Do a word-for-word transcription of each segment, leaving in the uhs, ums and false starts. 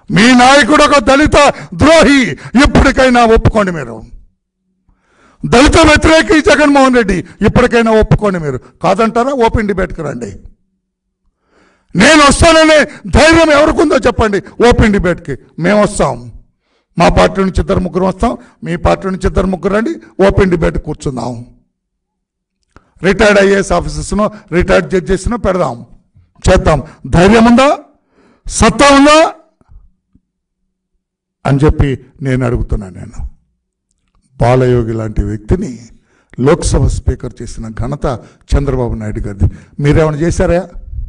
మీ నాయకుడు ఒక దళిత ద్రోహి, ఇప్పటికైనా ఒప్పుకోండి. మీరు దళిత వ్యతిరేకి జగన్మోహన్ రెడ్డి, ఇప్పటికైనా ఒప్పుకోండి. మీరు కాదంటారా? ఓపెన్ డిబేట్కి రండి. నేను వస్తాననే ధైర్యం ఎవరికుందో చెప్పండి. ఓపెన్ డిబేట్కి మేము వస్తాం. మా పార్టీ నుంచి ఇద్దరు ముగ్గురు వస్తాం, మీ పార్టీ నుంచి ఇద్దరు ముగ్గురు రండి. ఓపెన్ డిబేట్ కూర్చుందాం. రిటైర్డ్ ఐఏఎస్ ఆఫీసర్స్ను, రిటైర్డ్ జడ్జెస్ను పెడదాం, చేద్దాం. ధైర్యం ఉందా, సత్తా ఉందా అని చెప్పి నేను అడుగుతున్నాను. నేను బాలయోగి లాంటి వ్యక్తిని లోక్సభ స్పీకర్ చేసిన ఘనత చంద్రబాబు నాయుడు గారిది. మీరేమైనా చేశారా?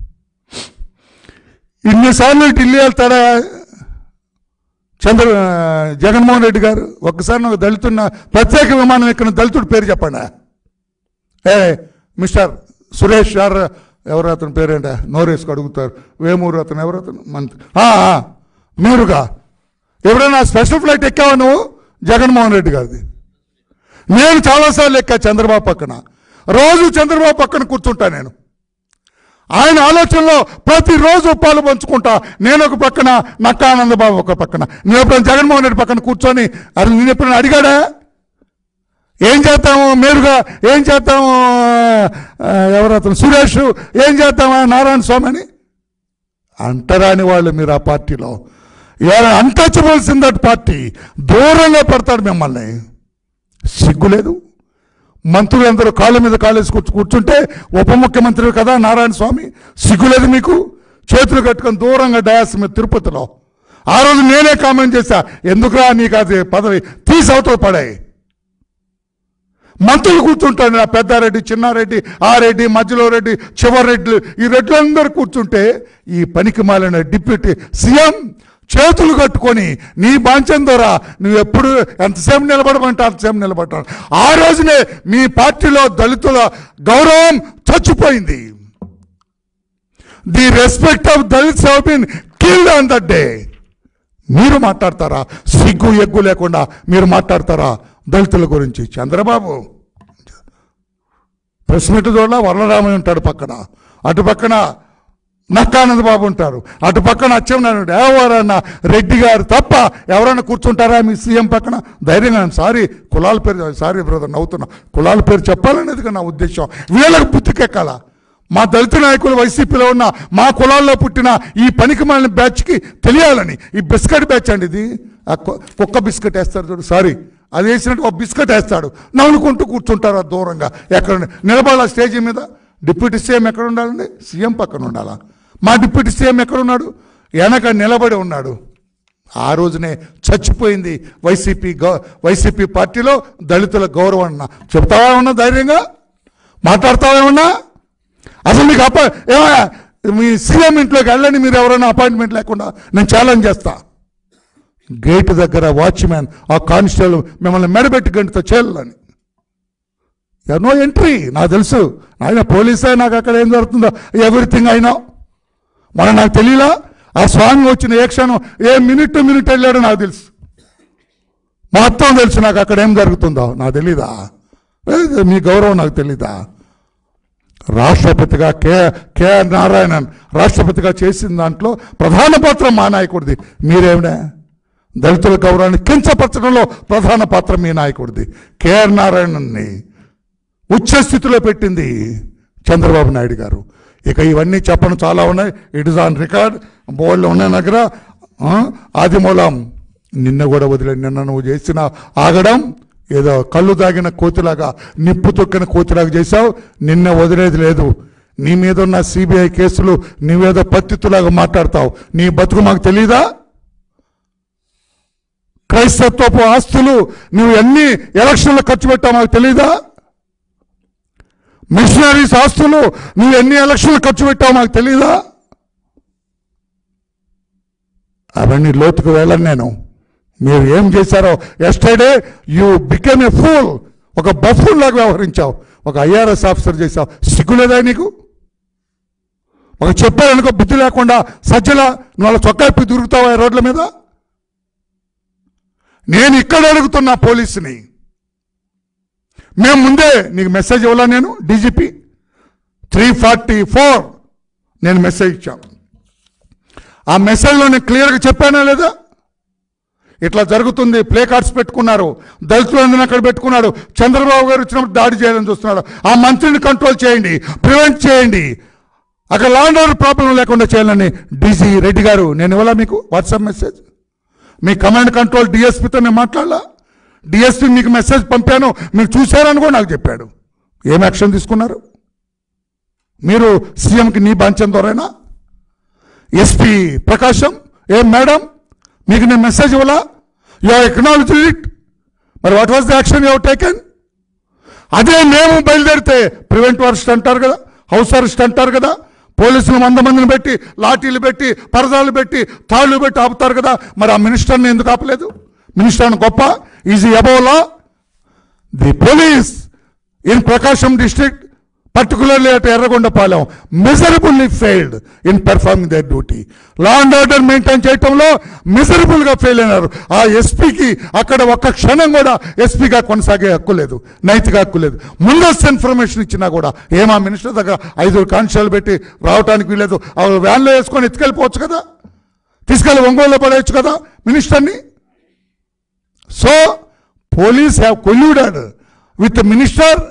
ఇన్నిసార్లు ఢిల్లీ వెళ్తాడా చంద్ర జగన్మోహన్ రెడ్డి గారు? ఒక్కసారి నాకు దళితున్న ప్రత్యేక విమానం ఎక్కిన దళితుడి పేరు చెప్పండి. ఏ మిస్టర్ సురేష్ గారు, ఎవరు అతని పేరేంట, నోరేసుకు అడుగుతారు. వేమూరు అతను, ఎవరు అతను, మంత్రి. మీరుగా ఎవరైనా స్పెషల్ ఫ్లైట్ ఎక్కావా నువ్వు? జగన్మోహన్ రెడ్డి గారిది. నేను చాలాసార్లు ఎక్కా చంద్రబాబు పక్కన. రోజు చంద్రబాబు పక్కన కూర్చుంటా. నేను ఆయన ఆలోచనలో ప్రతిరోజు పాలు పంచుకుంటా. నేను ఒక పక్కన, నక్కా ఆనందబాబు ఒక పక్కన. నేను ఎప్పుడైనా జగన్మోహన్ రెడ్డి పక్కన కూర్చొని అది నేను ఎప్పుడైనా అడిగాడా? ఏం చేస్తాము మేరుగా, ఏం చేస్తాము ఎవరు అతను సురేష్, ఏం చేస్తామా నారాయణ స్వామి అని అంటరాని వాళ్ళు మీరు ఆ పార్టీలో. Untouchables in that party. దూరంగా పెడతాడు మిమ్మల్ని. సిగ్గులేదు? మంత్రులందరూ కాళ్ళ మీద కాలేసి కూర్చు కూర్చుంటే ఉప ముఖ్యమంత్రి కదా నారాయణ స్వామి, సిగ్గులేదు మీకు? చేతులు కట్టుకొని దూరంగా డయాస్ మీద తిరుపతిలో. ఆ రోజు నేనే కామెంట్ చేశా, ఎందుకురా నీకు అది పదవి తీసి అవతల పడాయి. మంత్రులు కూర్చుంటాడు, నా పెద్దారెడ్డి, చిన్నారెడ్డి, ఆ రెడ్డి, మధ్యలో రెడ్డి, చివరి రెడ్డి, ఈ రెడ్లందరూ కూర్చుంటే ఈ పనికి మాలిన డిప్యూటీ సీఎం చేతులు కట్టుకొని నీ బాంచం ద్వారా నువ్వు ఎప్పుడు ఎంతసేపు నిలబడమంటే అంతసేపు నిలబడ్డావు. ఆ రోజునే మీ పార్టీలో దళితుల గౌరవం చచ్చిపోయింది. The respect of Dalits have been killed on that day. మీరు మాట్లాడతారా? సిగ్గు ఎగ్గు లేకుండా మీరు మాట్లాడతారా దళితుల గురించి? చంద్రబాబు ప్రెస్ మీట్ చూడ వరలరామయ్య ఉంటాడు పక్కన, అటు పక్కన నక్కానంద బాబు ఉంటారు, అటు పక్కన అచ్చెన్నాయుడు, ఎవరన్నా రెడ్డి గారు తప్ప ఎవరైనా కూర్చుంటారా మీ సీఎం పక్కన? ధైర్యంగా. సారీ కులాల పేరు, సారీ బ్రదర్ నవ్వుతున్నా, కులాల పేరు చెప్పాలనేది నా ఉద్దేశం. వీళ్ళకి బుద్ధికెక్కాల. మా దళిత నాయకులు వైసీపీలో ఉన్న మా కులాల్లో పుట్టిన ఈ పనికి మాలిన బ్యాచ్కి తెలియాలని. ఈ బిస్కెట్ బ్యాచ్ అండి ఇది. కుక్క బిస్కెట్ వేస్తారు చూడు, సారీ అది వేసినట్టు ఒక బిస్కెట్ వేస్తాడు, నవ్వుకుంటూ కూర్చుంటారు దూరంగా. ఎక్కడ నిలబడాల స్టేజీ మీద? డిప్యూటీ సీఎం ఎక్కడ ఉండాలండి? సీఎం పక్కన ఉండాలా? మా డిప్యూటీ సీఎం ఎక్కడున్నాడు? వెనక నిలబడి ఉన్నాడు. ఆ రోజునే చచ్చిపోయింది వైసీపీ గౌ వైసీపీ పార్టీలో దళితుల గౌరవం. అన్న చెప్తావా ఉన్నా? ధైర్యంగా మాట్లాడతావా ఏమన్నా? అసలు మీకు అపా ఏమన్నా మీ సీఎం ఇంట్లోకి వెళ్ళండి మీరు, ఎవరైనా అపాయింట్మెంట్ లేకుండా. నేను ఛాలెంజ్ చేస్తా. గేట్ దగ్గర వాచ్మ్యాన్, ఆ కానిస్టేబుల్ మిమ్మల్ని మెడబెట్టి గంటతో చేయాలని. No entry. నాకు తెలుసు, ఆయన పోలీసే, నాకు అక్కడ ఏం జరుగుతుందో ఎవ్రీథింగ్ అయినా. మన నాకు తెలియలా ఆ స్వామి వచ్చిన ఏ క్షణం, ఏ మినిట్ టు మినిట్ వెళ్ళాడో నాకు తెలుసు. మొత్తం తెలుసు నాకు అక్కడ ఏం జరుగుతుందో. నాకు తెలీదా? మీ గౌరవం నాకు తెలీదా? రాష్ట్రపతిగా కే కేఆర్ నారాయణన్ రాష్ట్రపతిగా చేసిన దాంట్లో ప్రధాన పాత్ర మా నాయకుడిది. మీరేమిడా దళితుల గౌరవాన్ని కించపరచడంలో ప్రధాన పాత్ర మీ నాయకుడిది. కేఆర్ నారాయణన్ని ఉచ్చస్థితిలో పెట్టింది చంద్రబాబు నాయుడు గారు. ఇక ఇవన్నీ చెప్పడం చాలా ఉన్నాయి. ఇట్ ఇస్ ఆన్ రికార్డ్, బోర్డులో ఉన్నాయి దగ్గర. ఆదిమూలం నిన్న కూడా వదిలే, నిన్న నువ్వు చేసిన ఆగడం ఏదో కళ్ళు తాగిన కోతిలాగా, నిప్పు తొక్కిన కోతిలాగా చేశావు. నిన్న వదిలేది లేదు. నీ మీద ఉన్న సిబిఐ కేసులు నీవేదో పత్తిత్తులాగా మాట్లాడతావు. నీ బతుకు మాకు తెలీదా? క్రైస్తత్వపు ఆస్తులు నువ్వు ఎన్ని ఎలక్షన్లు ఖర్చు పెట్టావు మాకు తెలీదా? మిషనరీస్ ఆస్తులు నువ్వు ఎన్ని ఎలక్షన్లు ఖర్చు పెట్టావు మాకు తెలీదా? అవన్నీ లోతుకు వెళ్ళను నేను. మీరు ఏం చేశారో, yesterday you became a fool. ఒక బఫూల్ లాగా వ్యవహరించావు. ఒక ఐఆర్ఎస్ ఆఫీసర్ చేశావు. సిగ్గులేదా నీకు? ఒక చెప్పారనుకో బుద్ధి లేకుండా సజ్జల నువ్వు వాళ్ళ చొక్కాపి దొరుకుతావా రోడ్ల మీద? నేను ఇక్కడ అడుగుతున్నా పోలీసుని, మేము ముందే నీకు మెసేజ్ ఇవ్వాలా? నేను డీజీపీ త్రీ ఫార్టీ ఫోర్ నేను మెసేజ్ ఇచ్చాను. ఆ మెసేజ్లో నేను క్లియర్గా చెప్పానా లేదా? ఇట్లా జరుగుతుంది, ప్లే కార్డ్స్ పెట్టుకున్నారు, దళితులందరినీ అక్కడ పెట్టుకున్నాడు, చంద్రబాబు గారు వచ్చినప్పుడు దాడి చేయాలని చూస్తున్నాడు. ఆ మంత్రిని కంట్రోల్ చేయండి, ప్రివెంట్ చేయండి, అక్కడ లా అండ్ ఆర్డర్ ప్రాబ్లం లేకుండా చేయాలని డీజీ రెడ్డి గారు నేను ఇవ్వాలా మీకు వాట్సాప్ మెసేజ్? మీ కమాండ్ కంట్రోల్ డిఎస్పీతో నేను మాట్లాడాలా? డిఎస్పీ మీకు మెసేజ్ పంపాను, మీరు చూశారని కూడా నాకు చెప్పాడు. ఏం యాక్షన్ తీసుకున్నారు మీరు? సీఎంకి నీ బాంచం ద్వారానా? ఎస్పీ ప్రకాశం, ఏం మేడం మీకు నేను మెసేజ్ ఇవ్వాలా? యూ హావ్ ఎక్నాలజ్డ్ ఇట్, మరి what was the action you have taken? అదే మేము బయలుదేరితే ప్రివెంట్ అరెస్ట్ అంటారు కదా, హౌస్ అరెస్ట్ అంటారు కదా, పోలీసులు వంద మందిని పెట్టి లాఠీలు పెట్టి పరదాలు పెట్టి తాళ్ళు పెట్టి ఆపుతారు కదా, మరి ఆ మినిస్టర్ని ఎందుకు ఆపలేదు? మినిస్టర్ గొప్ప, is above law? The police in Prakasam district, particularly at Erragondapalam, miserably failed in performing their duty. Law and order maintain చేయటంలో మిజరబుల్ గా ఫెయిల్ అయినారు. ఆ ఎస్పీకి అక్కడ ఒక్క క్షణం కూడా ఎస్పీగా కొనసాగే హక్కు లేదు, నైతిక హక్కు లేదు. ముందస్తు ఇన్ఫర్మేషన్ ఇచ్చినా కూడా ఏమా మినిస్టర్ దగ్గర ఐదుగురు కానిస్టేబుల్ పెట్టి రావడానికి వీలేదు, ఆ వ్యాన్లో వేసుకొని ఎత్తుకెళ్ళిపోవచ్చు కదా, తీసుకెళ్ళి ఒంగోలులో పడేయచ్చు కదా మినిస్టర్ని. So police have colluded with minister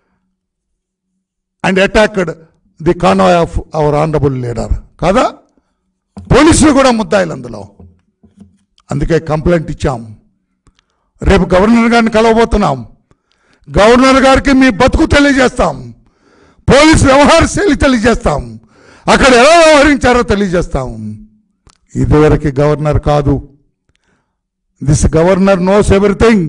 and attacked the convoy of our honourable leader కదా. పోలీసులు కూడా ముద్దాయిలు అందులో. అందుకే కంప్లైంట్ ఇచ్చాం. రేపు గవర్నర్ గారిని కలవబోతున్నాం. గవర్నర్ గారికి మీ బతుకు తెలియజేస్తాం, పోలీసు వ్యవహార శైలి తెలియజేస్తాం, అక్కడ ఎలా వ్యవహరించారో తెలియజేస్తాం. ఇదివరకు గవర్నర్ కాదు, దిస్ గవర్నర్ నోస్ ఎవ్రీథింగ్.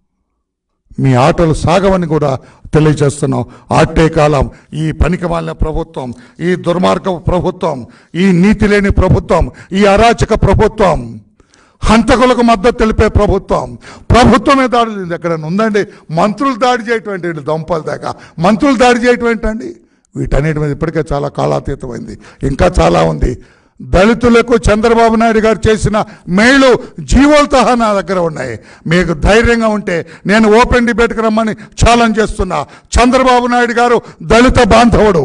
మీ ఆటలు సాగవని కూడా తెలియజేస్తున్నాం. ఆటే కాలం ఈ పనికిమాలిన ప్రభుత్వం, ఈ దుర్మార్గ ప్రభుత్వం, ఈ నీతి లేని ప్రభుత్వం, ఈ అరాచక ప్రభుత్వం, హంతకులకు మద్దతు తెలిపే ప్రభుత్వం, ప్రభుత్వమే దాడి ఎక్కడ ఉందండి? మంత్రులు దాడి చేయటువంటి దొంపల దాకా మంత్రులు దాడి చేయటువంటి అండి. వీటన్నిటి మీద ఇప్పటికే చాలా కాలాతీతమైంది, ఇంకా చాలా ఉంది. దళితులకు చంద్రబాబు నాయుడు గారు చేసిన మేలు జీవోలతో నా దగ్గర ఉన్నాయి. మీకు ధైర్యంగా ఉంటే నేను ఓపెన్ డిబేట్కి రమ్మని ఛాలెంజ్ చేస్తున్నా. చంద్రబాబు నాయుడు గారు దళిత బాంధవుడు.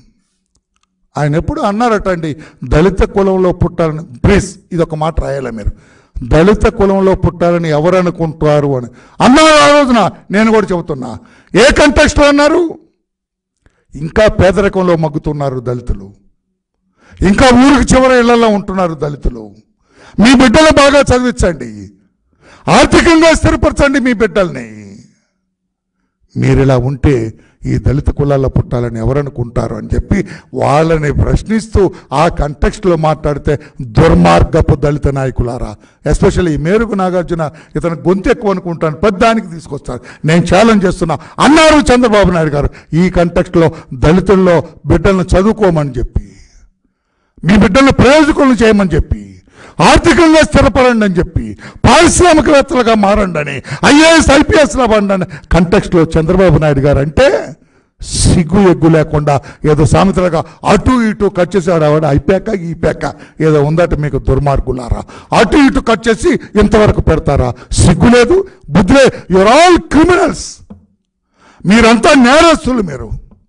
ఆయన ఎప్పుడు అన్నారటండి, దళిత కులంలో పుట్టాలని. ప్లీజ్ ఇది ఒక మాట రాయాలి మీరు, దళిత కులంలో పుట్టాలని ఎవరు అనుకుంటారు అని అన్నారు ఆ రోజున. నేను కూడా చెబుతున్నా, ఏ కంటెక్స్ట్లో అన్నారు? ఇంకా పేదరికంలో మగ్గుతున్నారు దళితులు, ఇంకా ఊరికి చివరి ఇళ్లలో ఉంటున్నారు దళితులు. మీ బిడ్డలు బాగా చదివించండి, ఆర్థికంగా స్థిరపరచండి మీ బిడ్డల్ని. మీరు ఇలా ఉంటే ఈ దళిత కులాల్లో పుట్టాలని ఎవరనుకుంటారు అని చెప్పి వాళ్ళని ప్రశ్నిస్తూ ఆ కంటెక్స్ట్లో మాట్లాడితే దుర్మార్గపు దళిత నాయకులారా, ఎస్పెషల్లీ ఈ మేరుగు నాగార్జున ఇతను గొంతు ఎక్కువ అనుకుంటాను, పెద్దానికి తీసుకొస్తారు. నేను ఛాలెంజ్ చేస్తున్నా, అన్నారు చంద్రబాబు నాయుడు గారు ఈ కంటెక్స్ట్లో దళితుల్లో బిడ్డలను చదువుకోమని చెప్పి, మీ బిడ్డలను ప్రయోజకులను చేయమని చెప్పి, ఆర్థికంగా స్థిరపడండి అని చెప్పి, పారిశ్రామికవేత్తలుగా మారండి అని, ఐఏఎస్ ఐపీఎస్లో పండి కంటెక్స్ట్లో చంద్రబాబు నాయుడు గారు అంటే సిగ్గు ఎగ్గు లేకుండా ఏదో సామెతలుగా అటు ఇటు కట్ చేసాడు. ఆవిడ అయిపోయాక ఈపాక ఏదో ఉందట మీకు దుర్మార్గులారా. అటు ఇటు కట్ చేసి ఇంతవరకు పెడతారా? సిగ్గు లేదు, బుద్ధి లేదు. యువర్ ఆల్ క్రిమినల్స్, మీరంతా నేరస్తులు మీరు,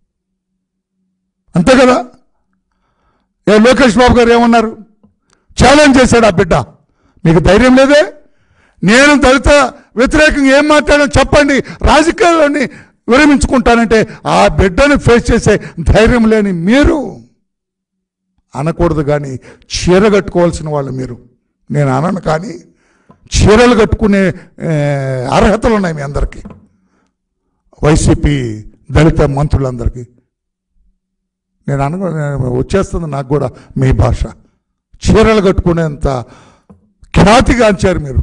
అంతే కదా. ఏ లోకేష్ బాబు గారు ఏమన్నారు? ఛాలెంజ్ చేశాడు ఆ బిడ్డ. మీకు ధైర్యం లేదే? నేను దళిత వ్యతిరేకంగా ఏం మాట్లాడాను చెప్పండి, రాజకీయాల్లోని విరమించుకుంటానంటే ఆ బిడ్డను ఫేస్ చేసే ధైర్యం లేని మీరు అనకూడదు. కానీ చీర కట్టుకోవాల్సిన వాళ్ళు మీరు, నేను అనను కానీ చీరలు కట్టుకునే అర్హతలు ఉన్నాయి మీ అందరికీ, వైసీపీ దళిత మంత్రులందరికీ. నేను అను వచ్చేస్తుంది నాకు కూడా మీ భాష. చీరలు కట్టుకునేంత ఖ్యాతిగాంచారు మీరు.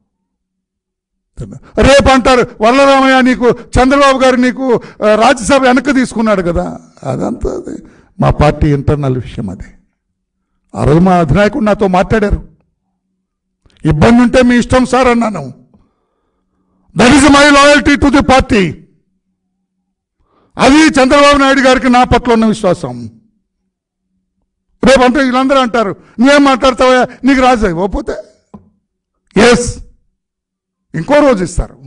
రేపు అంటారు వరలరామయ్య నీకు చంద్రబాబు గారు నీకు రాజ్యసభ వెనక్కి తీసుకున్నాడు కదా. అదంతా మా పార్టీ ఇంటర్నల్ విషయం. అది ఆ రోజు మా అధినాయకుడు నాతో మాట్లాడారు. ఇబ్బంది ఉంటే మీ ఇష్టం సార్ అన్నాను. That is my loyalty to the party. అది చంద్రబాబు నాయుడు గారికి నా పట్ల ఉన్న విశ్వాసం. రేపు అంటే వీళ్ళందరూ అంటారు నువ్వేం మాట్లాడతావా, నీకు రాజు ఇవ్వకపోతే ఎస్ ఇంకో రోజు ఇస్తారు.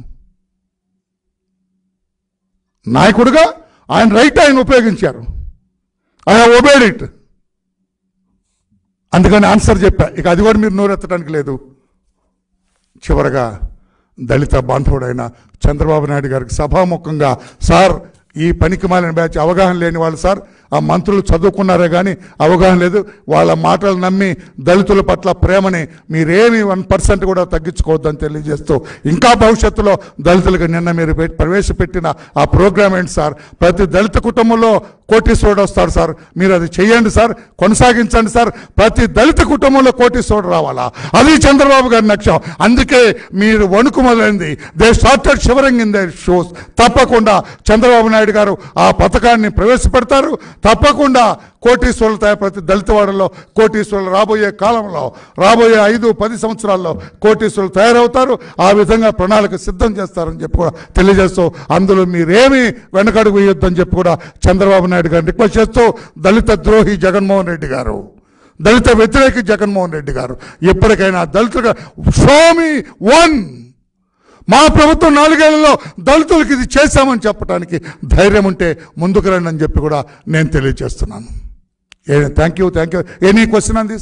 నాయకుడిగా ఆయన రైట్ ఆయన ఉపయోగించారు. I have obeyed it. అందుకని ఆన్సర్ చెప్పా. ఇక అది కూడా మీరు నోరెత్తడానికి లేదు. చివరగా దళిత బాంధవుడైన చంద్రబాబు నాయుడు గారికి సభాముఖంగా, సార్ ఈ పనికి మాలిన బ్యాచ్ అవగాహన లేని వాళ్ళు సార్, ఆ మంత్రులు చదువుకున్నారే కానీ అవగాహన లేదు, వాళ్ళ మాటలు నమ్మి దళితుల పట్ల ప్రేమని మీరేమి వన్ పర్సెంట్ కూడా తగ్గించుకోవద్దని తెలియజేస్తూ, ఇంకా భవిష్యత్తులో దళితులకు నిన్న మీరు ప్రవేశపెట్టిన ఆ ప్రోగ్రామ్ ఏంటి సార్, ప్రతి దళిత కుటుంబంలో కోటీశ్వరుడు వస్తాడు సార్, మీరు అది చేయండి సార్, కొనసాగించండి సార్, ప్రతి దళిత కుటుంబంలో కోటీశ్వరుడు రావాలా, అది చంద్రబాబు గారి లక్ష్యం. అందుకే మీరు వణుకు మొదలైంది. They started shivering in their shoes. తప్పకుండా చంద్రబాబు నాయుడు గారు ఆ పథకాన్ని ప్రవేశపెడతారు. తప్పకుండా కోటీశ్వరులు తయారు, ప్రతి దళిత వాడల్లో కోటీశ్వరులు రాబోయే కాలంలో, రాబోయే ఐదు పది సంవత్సరాల్లో కోటీశ్వరులు తయారవుతారు. ఆ విధంగా ప్రణాళిక సిద్ధం చేస్తారని చెప్పి కూడా తెలియజేస్తూ, అందులో మీరేమీ వెనకడుగు వేయొద్దని చెప్పి కూడా చంద్రబాబు నాయుడు గారిని రిక్వెస్ట్ చేస్తూ, దళిత ద్రోహి జగన్మోహన్ రెడ్డి గారు, దళిత వ్యతిరేకి జగన్మోహన్ రెడ్డి గారు, ఎప్పటికైనా దళితులుగా షో మీ వన్, మా ప్రభుత్వం నాలుగేళ్లలో దళితులకు ఇది చేశామని చెప్పడానికి ధైర్యం ఉంటే ముందుకు రండి అని చెప్పి కూడా నేను తెలియజేస్తున్నాను. Thank you thank you any question on this?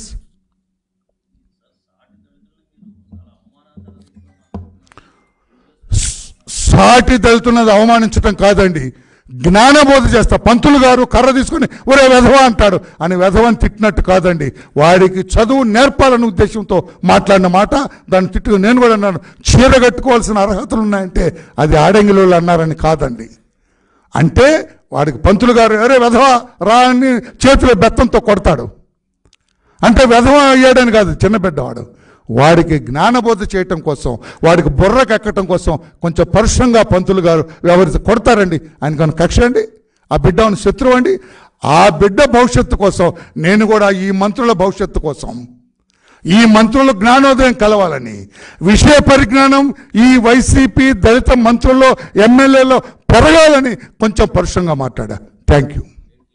సాటి దళితున్నది అవమానించడం కాదండి, జ్ఞానబోధ చేస్తా. పంతులు గారు కర్ర తీసుకుని ఒరే వెధవ అంటాడు అని వెధవని తిట్టినట్టు కాదండి, వాడికి చదువు నేర్పాలనే ఉద్దేశంతో మాట్లాడిన మాట. దాన్ని తిట్టుకు నేను కూడా అన్నాను, చీర కట్టుకోవాల్సిన అర్హతలు ఉన్నాయంటే అది ఆడంగిలో అన్నారని కాదండి. అంటే వాడికి పంతులు గారు అరే వెధవ రా అని చేతిలో బెత్తంతో కొడతాడు అంటే వెధవ అయ్యాడని కాదు, చిన్న బిడ్డవాడు. వాడికి జ్ఞానబోధ చేయటం కోసం, వాడికి బుర్రకు ఎక్కటం కోసం కొంచెం పరుషంగా పంతులు గారు ఎవరి కొడతారండి. ఆయనకన్నా కక్ష అండి, ఆ బిడ్డ శత్రువు అండి. ఆ బిడ్డ భవిష్యత్తు కోసం నేను కూడా ఈ మంత్రుల భవిష్యత్తు కోసం, ఈ మంత్రుల జ్ఞానోదయం కలవాలని, విషయ పరిజ్ఞానం ఈ వైసీపీ దళిత మంత్రుల్లో ఎమ్మెల్యేలో పెరగాలని కొంచెం పరుషంగా మాట్లాడా. Thank you.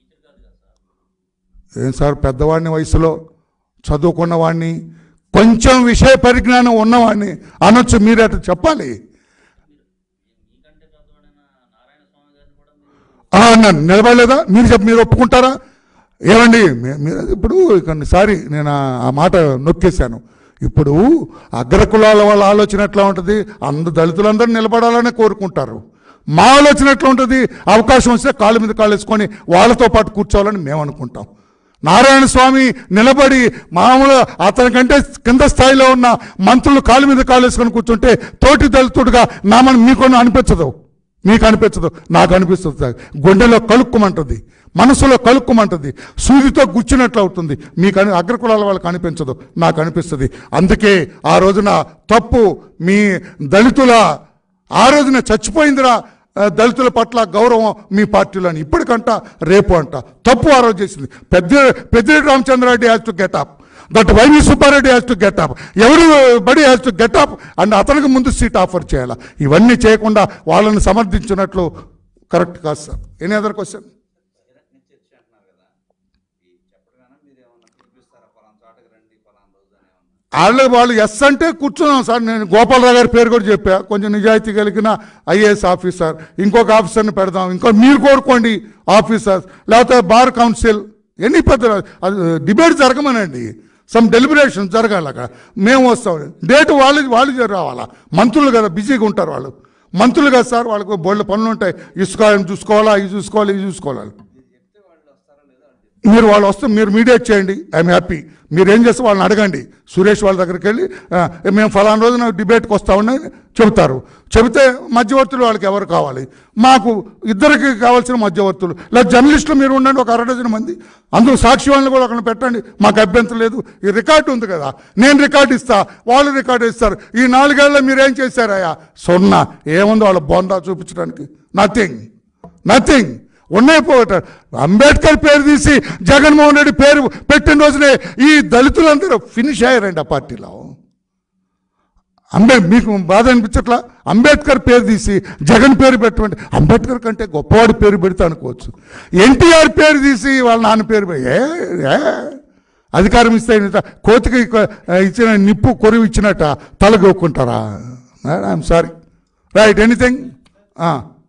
ఏం సార్, పెద్దవాడిని, వయసులో చదువుకున్నవాడిని, కొంచెం విషయ పరిజ్ఞానం ఉన్నవాడిని అనొచ్చు, మీరే అట్లా చెప్పాలి. అన్నాను, నిలబడలేదా? మీరు చెప్ప మీరు ఒప్పుకుంటారా? ఏమండి మీరు ఇప్పుడు కొన్నిసారి నేను ఆ మాట నొక్కేశాను. ఇప్పుడు అగ్రకులాల వాళ్ళ ఆలోచన ఎట్లా ఉంటుంది, అందరు దళితులందరూ నిలబడాలనే కోరుకుంటారు. మా ఆలోచన ఎట్లా ఉంటుంది, అవకాశం వస్తే కాళ్ళ మీద కాళ్ళు వేసుకొని వాళ్ళతో పాటు కూర్చోవాలని మేము అనుకుంటాం. నారాయణ స్వామి నిలబడి మామూలు అతనికంటే కింద స్థాయిలో ఉన్న మంత్రులు కాళ్ళ మీద కాళ్ళు వేసుకొని కూర్చుంటే తోటి దళితుడుగా నామని మీకు అనిపించదు, మీకు అనిపించదు, నాకు అనిపిస్తుంది. గుండెలో కలుక్కుమంటుంది, మనసులో కలుక్కుమంటుంది, సూదితో గుచ్చినట్లు అవుతుంది. మీకు అని అగ్రకులాల వాళ్ళకి అనిపించదు, నాకు అనిపిస్తుంది. అందుకే ఆ రోజున తప్పు మీ దళితుల, ఆ రోజున చచ్చిపోయిందిరా దళితుల పట్ల గౌరవం మీ పార్టీలో అని ఇప్పటికంట రేపు అంట. తప్పు ఆ రోజు చేసింది. పెద్ద Peddireddy Ramachandra Reddy has to get up, that YV Subbareddy has to get up, ఎవరు body has to get up and అతనికి ముందు సీట్ ఆఫర్ చేయాలి. ఇవన్నీ చేయకుండా వాళ్ళని సమర్థించినట్లు కరెక్ట్ కాదు సార్. Any other question? వాళ్ళు వాళ్ళు ఎస్ అంటే కూర్చున్నాం సార్. నేను గోపాలరావు గారి పేరు కూడా చెప్పా, కొంచెం నిజాయితీ కలిగిన ఐఏఎస్ ఆఫీసర్, ఇంకొక ఆఫీసర్ని పెడదాం, ఇంకో మీరు కోరుకోండి ఆఫీసర్స్, లేకపోతే బార్ కౌన్సిల్, ఎన్ని పెద్ద డిబేట్ జరగమనండి, సమ్ డెలిబరేషన్ జరగాలి అక్కడ. మేము వస్తాం, డేట్ వాళ్ళు వాళ్ళు రావాలా. మంత్రులు కదా బిజీగా ఉంటారు వాళ్ళు, మంత్రులు కదా సార్, వాళ్ళకు బోళ్ళ పనులు ఉంటాయి, ఇసుకోవాలని చూసుకోవాలా, ఇవి చూసుకోవాలి, ఇవి చూసుకోవాలి. మీరు వాళ్ళు వస్తే మీరు మీడియేట్ చేయండి, ఐఎమ్ హ్యాపీ. మీరు ఏం చేస్తే వాళ్ళని అడగండి, సురేష్ వాళ్ళ దగ్గరికి వెళ్ళి మేము ఫలానా రోజున డిబేట్కి వస్తా ఉన్నాయి చెబుతారు. చెబితే మధ్యవర్తులు వాళ్ళకి ఎవరు కావాలి, మాకు ఇద్దరికి కావాల్సిన మధ్యవర్తులు, లేదా జర్నలిస్టులు మీరు ఉండండి, ఒక అర డజన్ మంది, అందులో సాక్షి వాళ్ళని కూడా అక్కడ పెట్టండి, మాకు అభ్యంతరం లేదు. ఈ రికార్డు ఉంది కదా, నేను రికార్డు ఇస్తా, వాళ్ళు రికార్డు ఇస్తారు. ఈ నాలుగేళ్లలో మీరేం చేశారయ్యా? సున్నా. ఏముంది వాళ్ళ బొందా చూపించడానికి? Nothing, nothing. ఉన్నాయిపోట. అంబేద్కర్ పేరు తీసి జగన్మోహన్ రెడ్డి పేరు పెట్టిన రోజునే ఈ దళితులందరూ ఫినిష్ అయ్యారండి ఆ పార్టీలో. అంబే మీకు బాధ అనిపించట్లా? అంబేద్కర్ పేరు తీసి జగన్ పేరు పెట్టమంటే అంబేద్కర్ కంటే గొప్పవాడి పేరు పెడితే అనుకోవచ్చు. ఎన్టీఆర్ పేరు తీసి వాళ్ళ నాన్న పేరు ఏ అధికారం ఇస్తే కోతికి ఇచ్చిన నిప్పు కొరువు ఇచ్చినట్ట తల గోక్కుంటారా? I'm sorry. Right, anything?